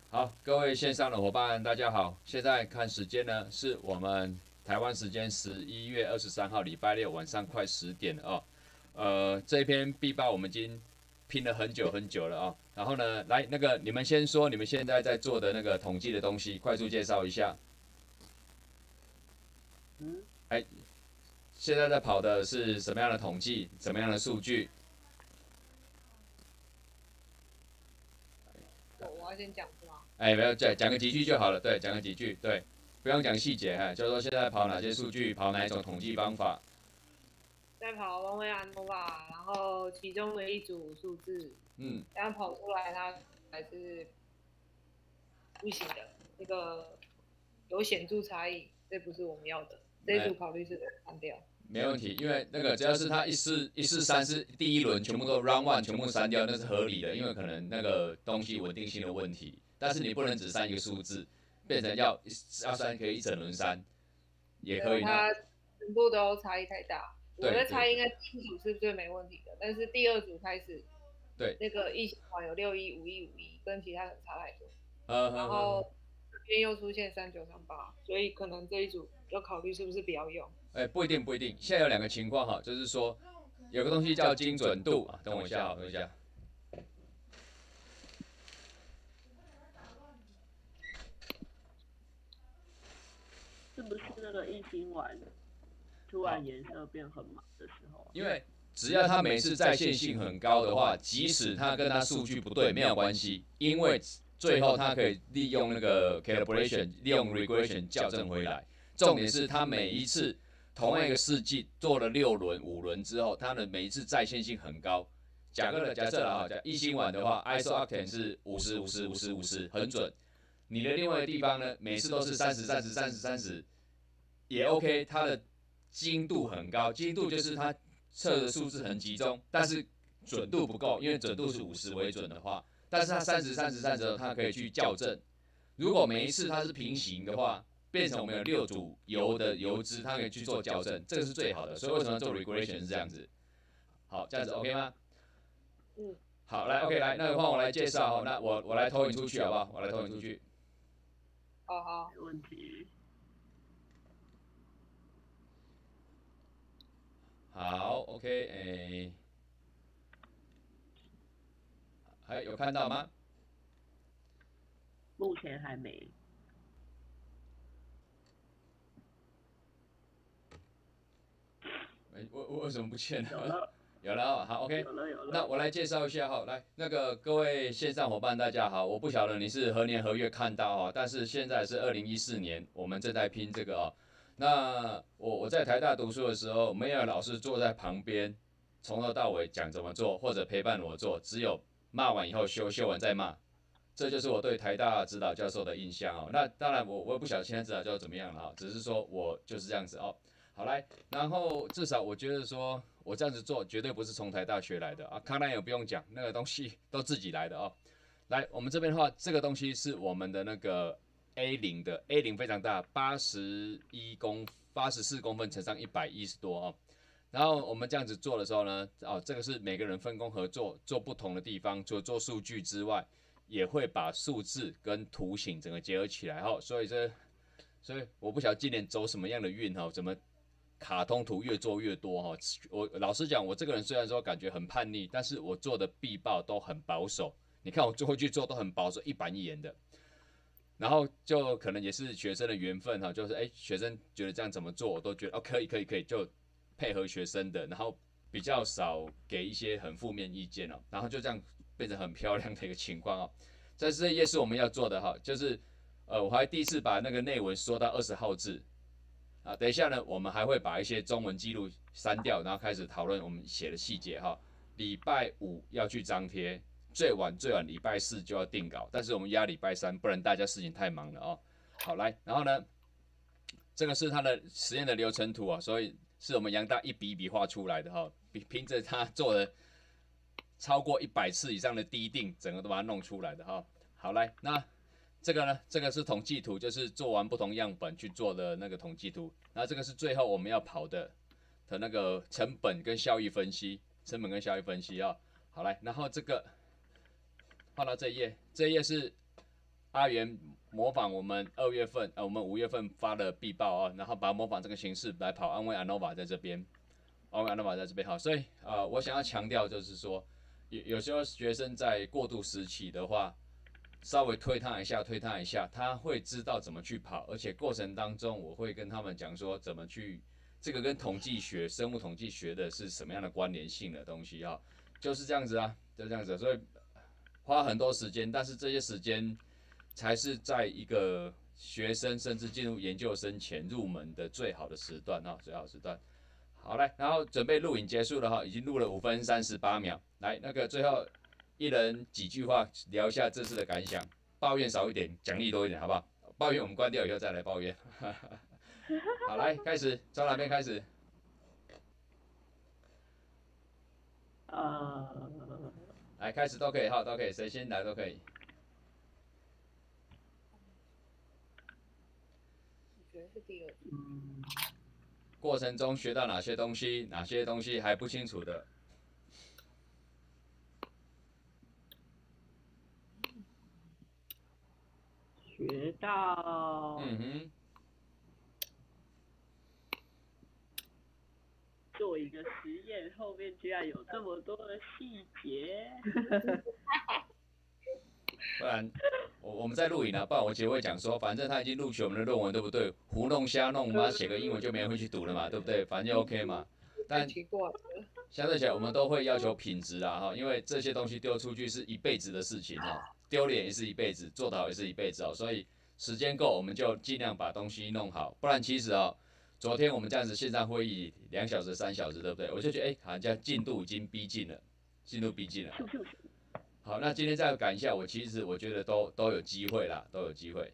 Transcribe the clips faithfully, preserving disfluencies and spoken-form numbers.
好，各位线上的伙伴，大家好。现在看时间呢，是我们台湾时间十一月二十三号礼拜六晚上快十点了哦。呃，这篇必报我们已经拼了很久很久了哦。然后呢，来那个你们先说你们现在在做的那个统计的东西，快速介绍一下。 嗯， 哎，现在在跑的是什么样的统计，什么样的数据？ 我我要先讲是吗？ 哎，不要讲讲个几句就好了，对，讲个几句，对，不用讲细节哈，就是说现在跑哪些数据，跑哪一种统计方法。 在跑 one way ANOVA，然后其中的一组数字， 嗯， 这样跑出来它还是不行的，这个有显著差异，这不是我们要的。这一组考虑是删掉。 没问题，因为那个只要是他一四一四三是第一轮全部都 round one 全部删掉，那是合理的，因为可能那个东西稳定性的问题。但是你不能只删一个数字，变成要要删可以一整轮删，也可以。 它全部都差异太大。我对在猜应该第一组是最没问题的，但是第二组开始， 对， 那个异形环有六一五一五一，跟其他人差太多。 呃， 然后这边又出现三九三八，所以可能这一组要考虑是不是不要用。 哎、欸，不一定不一定。现在有两个情况哈，就是说有个东西叫精准度啊，等我一下，等我一下。 是不是那个一星丸突然颜色变很忙的时候、啊？ 因为只要它每次在线性很高的话，即使它跟它数据不对没有关系，因为最后它可以利用那个 calibration， 利用 regression 校正回来。重点是它每一次同样一个试剂做了六轮、五轮之后，它的每一次在线性很高。假个假设了啊，假一星碗的话 ，isooctane 是五十、五十、五十、五十，很准。你的另外一个地方呢，每次都是三十、三十、三十、三十，也 OK， 它的精度很高。精度就是它测的数字很集中，但是准度不够，因为准度是五十为准的话，但是它三十、三十、三十，它可以去校正。如果每一次它是平行的话，变成我们有六组油的油脂，它可以去做校正，这个是最好的。所以为什么做 regression 是这样子？好，这样子 OK 吗？ 嗯。 好，来 OK， 来，那个换我来介绍，那我我来投影出去好不好？我来投影出去。 好好， 没问题。 好 ，OK， 哎、欸，还有看到吗？ 目前还没。 哎、欸，为为什么不见了？ 有了， 有了，好 ，OK。 有了有了。 那我来介绍一下哈，来，那个各位线上伙伴大家好，我不晓得你是何年何月看到哦，但是现在是二零一四年，我们正在拼这个哦。那我我在台大读书的时候，没有老师坐在旁边，从头到尾讲怎么做，或者陪伴我做，只有骂完以后修，修完再骂。这就是我对台大指导教授的印象哦。那当然我我也不晓得现在指导教授怎么样了哈，只是说我就是这样子哦。好来，然后至少我觉得说我这样子做绝对不是从台大学来的啊，康奈也不用讲，那个东西都自己来的哦。来，我们这边的话，这个东西是我们的那个 A 零的 A 零非常大，八十一公八十四公分乘上一百一十多哦。然后我们这样子做的时候呢，哦，这个是每个人分工合作，做不同的地方，除了做数据之外，也会把数字跟图形整个结合起来哈、哦。所以这，所以我不晓得今年走什么样的运哈、哦，怎么卡通图越做越多哈。我老实讲，我这个人虽然说感觉很叛逆，但是我做的必报都很保守。你看我最后去做都很保守，一板一眼的。然后就可能也是学生的缘分哈，就是哎，学生觉得这样怎么做，我都觉得哦可以可以可以，就配合学生的，然后比较少给一些很负面意见哦，然后就这样变成很漂亮的一个情况哦。在这页是我们要做的哈，就是呃我还第一次把那个内文缩到二十号字啊，等一下呢我们还会把一些中文记录删掉，然后开始讨论我们写的细节哈。礼拜五要去张贴。最晚最晚礼拜四就要定稿，但是我们压礼拜三，不然大家事情太忙了哦。好，来，然后呢，这个是他的实验的流程图啊，所以是我们杨大一笔一笔画出来的哈、哦，凭着他做了超过一百次以上的滴定，整个都把它弄出来的哈、哦。好，来，那这个呢，这个是统计图，就是做完不同样本去做的那个统计图，然后这个是最后我们要跑的的那个成本跟效益分析，成本跟效益分析啊、哦。好，来，然后这个。放到这一页，这一页是阿元模仿我们二月份，呃，我们五月份发的必报啊，然后把它模仿这个形式来跑安慰 ANOVA 在这边，安慰 ANOVA 在这边好，所以啊、呃，我想要强调就是说，有有时候学生在过渡时期的话，稍微推他一下，推他一下，他会知道怎么去跑，而且过程当中我会跟他们讲说怎么去，这个跟统计学、生物统计学的是什么样的关联性的东西啊，就是这样子啊，就这样子，所以花很多时间，但是这些时间才是在一个学生甚至进入研究生前入门的最好的时段啊，最好的时段。好来，然后准备录影结束了哈，已经录了五分三十八秒。来，那个最后一人几句话聊一下这次的感想，抱怨少一点，奖励多一点，好不好？抱怨我们关掉以后再来抱怨。好，来开始，从哪边开始？ 呃， 来开始都可以，好，都可以，谁先来都可以。 我觉得是第二。 嗯， 过程中学到哪些东西，哪些东西还不清楚的？ 学到嗯哼， 做一个实验后面居然有这么多的细节。 不然我我们在录影啊，不然我其实会讲说，反正他已经录取我们的论文，对不对？胡弄瞎弄嘛，写个英文就没人会去读了嘛，对不对？反正就 OK 嘛。但奇怪了， 相对起来，我们都会要求品质啦，哈，因为这些东西丢出去是一辈子的事情哈，丢脸也是一辈子，做得好也是一辈子哦，所以时间够，我们就尽量把东西弄好，不然其实哦，昨天我们这样子线上会议两小时、三小时，对不对？我就觉得哎，好像进度已经逼近了，进度逼近了。好，那今天再赶一下，我其实我觉得都都有机会啦，都有机会。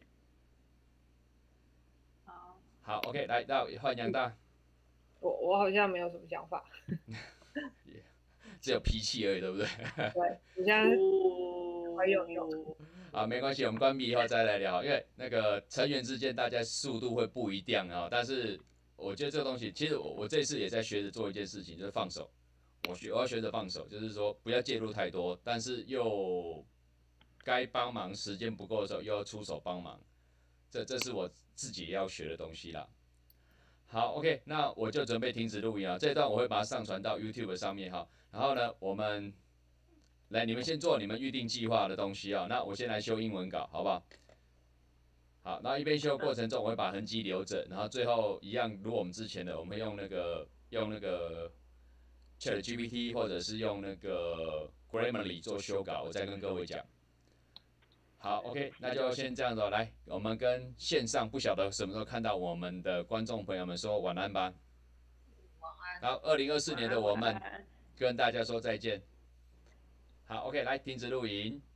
好， 好 ，OK， 来到换杨大， 我我好像没有什么想法。 只有脾气而已，对不对？ 对，我现在哦， 还有用。 啊，没关系，我们关闭以后再来聊，因为那个成员之间大家速度会不一样啊。但是我觉得这个东西，其实我我这次也在学着做一件事情，就是放手。我学我要学着放手，就是说不要介入太多，但是又该帮忙时间不够的时候又要出手帮忙，这这是我自己要学的东西啦。好 ，OK， 那我就准备停止录音啊，这一段我会把它上传到 YouTube 上面哈。然后呢，我们来你们先做你们预定计划的东西啊，那我先来修英文稿，好不好？好，然后一边修过程中我会把痕迹留着，然后最后一样，如我们之前的，我们用那个用那个 ChatGPT 或者是用那个 Grammarly 做修稿，我再跟各位讲。好 ，OK， 那就先这样子、哦，来，我们跟线上不晓得什么时候看到我们的观众朋友们说晚安吧。 晚安。 然后，二零二四年的我们跟大家说再见。好 ，OK， 来停止录影。